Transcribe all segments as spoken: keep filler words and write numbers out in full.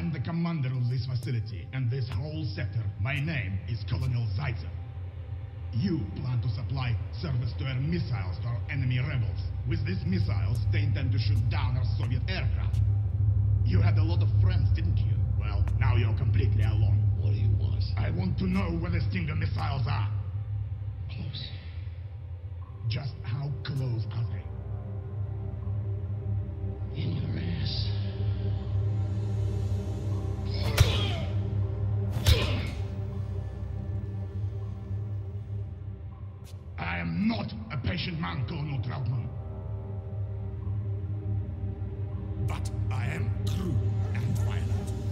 am the commander of this facility and this whole sector. My name is Colonel Zaitsev. You plan to supply surface-to-air missiles to our enemy rebels. With these missiles, they intend to shoot down our Soviet aircraft. You had a lot of friends, didn't you? Well, now you're completely alone. What do you want? I want to know where the Stinger missiles are. Close. Just how close are they? In your ass. I am not a patient man, Colonel Trautmann. But I am cruel and violent.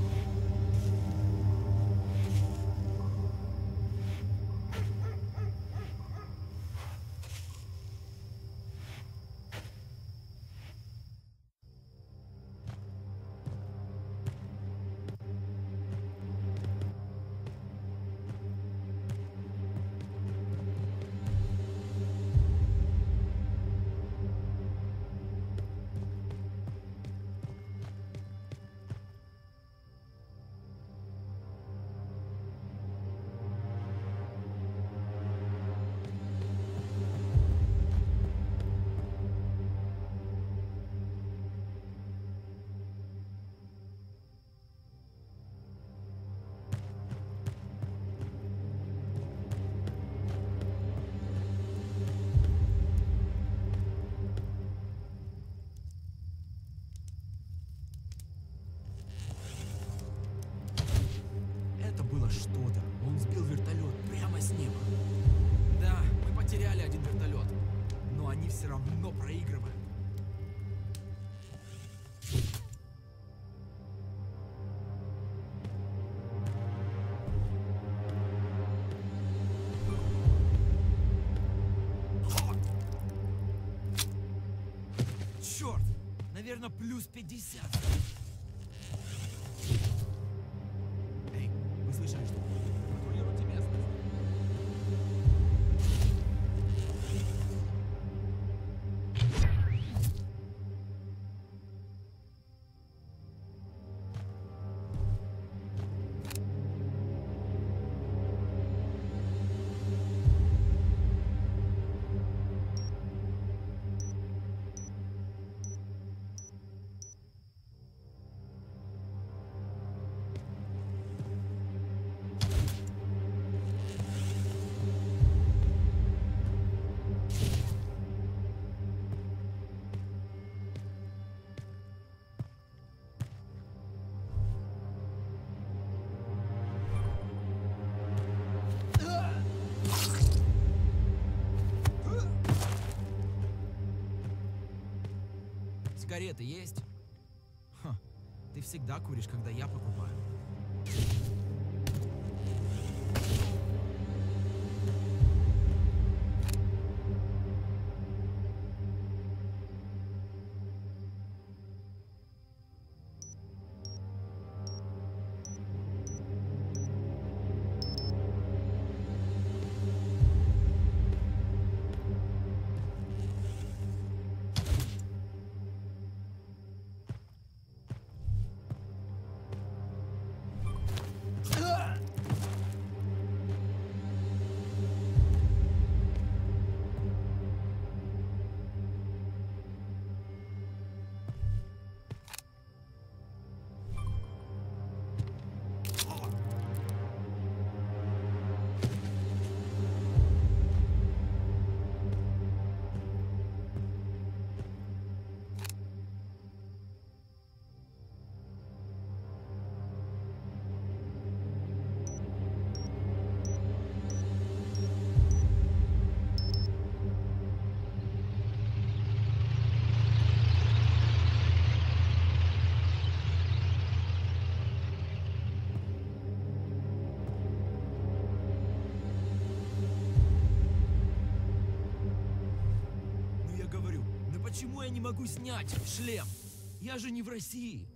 Что-то. Он сбил вертолет прямо с неба. Да, мы потеряли один вертолет. Но они все равно проигрывают. Черт! Наверное, плюс пятьдесят. Слышали, что патрулируйте местность. Сигареты есть? Ха, ты всегда куришь, когда я покупаю. Почему я не могу снять шлем? Я же не в России.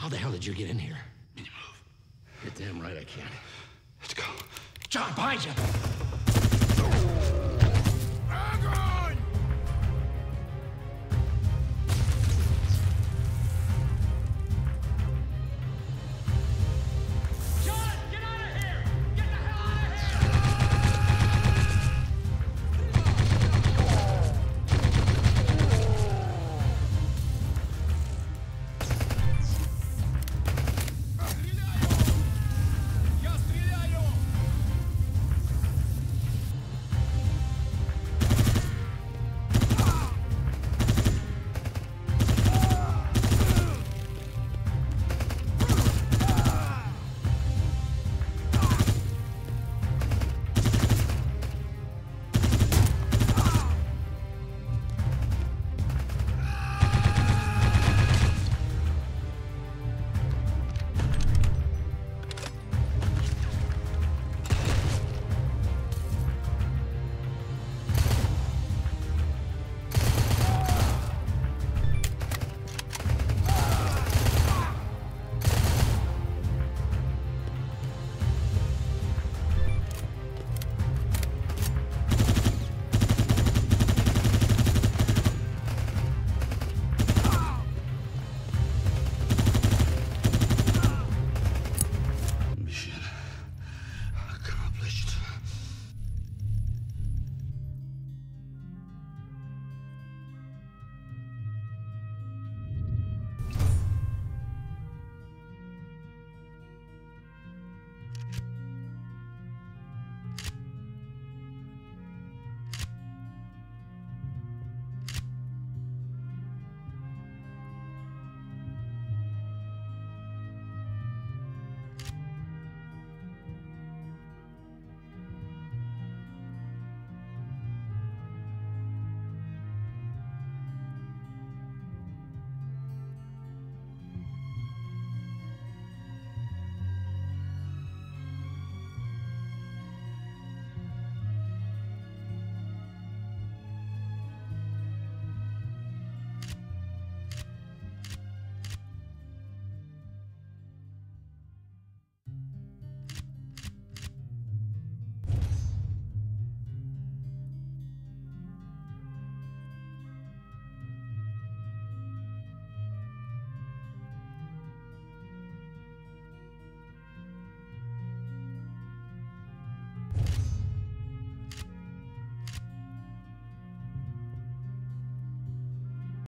the hell did you get in here? Can you move? You're damn right I can. Let's go. John, behind you!